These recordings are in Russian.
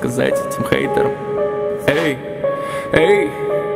сказать этим хейтерам: эй, эй,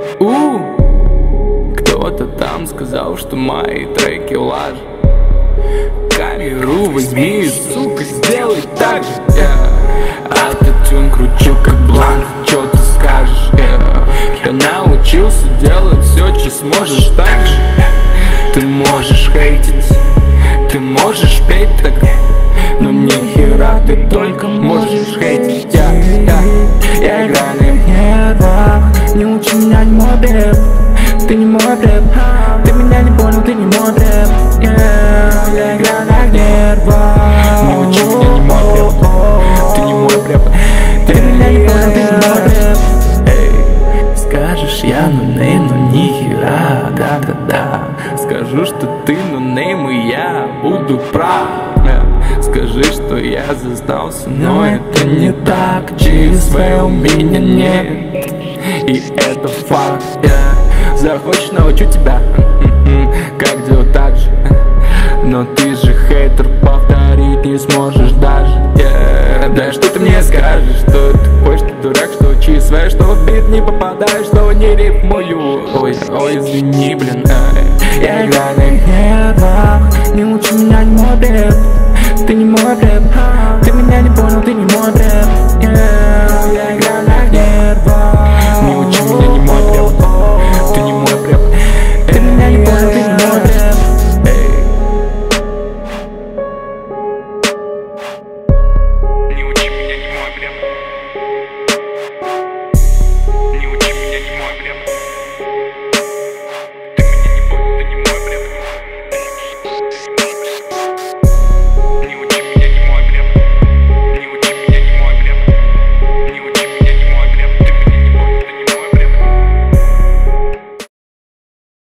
кто-то там сказал, что мои треки лажи. Камеру возьми, сука, сделай так же. Автотюн кручу как бланк, чё ты скажешь? Я научился делать все, что сможешь так же. Ты можешь хейтить, ты можешь петь так, но нихера ты только можешь хейтить. Я играю на нервах, не учи меня, не мой бред. Ты не мой бред, ты меня не понял, ты не мой бред. Я играю на нервах, не учи меня, не мой бред. Ты не мой бред, ты меня не понял, ты не мой бред. Скажешь, я нонейм, но нихера, да-да-да. Скажу, что ты нонейм, и я буду прав. Скажи, что я зазнался, но это не так. ЧСВ у меня нет, и это факт. Захочешь, научу тебя, как делать так же. Но ты же хейтер, повторить не сможешь даже. Да что ты мне скажешь, что тупой, что дурак, что ЧСВ, что в бит не попадаешь, что не рифмую. Ой, извини, блин. Я играю на нервах, не учи меня, не мой бред. Ты не мой бред, ты меня не понял, ты не мой бред.